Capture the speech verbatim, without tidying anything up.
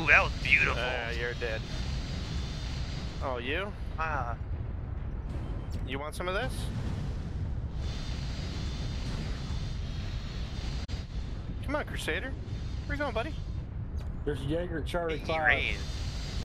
Ooh, that was beautiful. Uh, you're dead. Oh, you? Ah. You want some of this? Come on, Crusader. Where you going, buddy? There's Jaeger at Charlie He five. raised.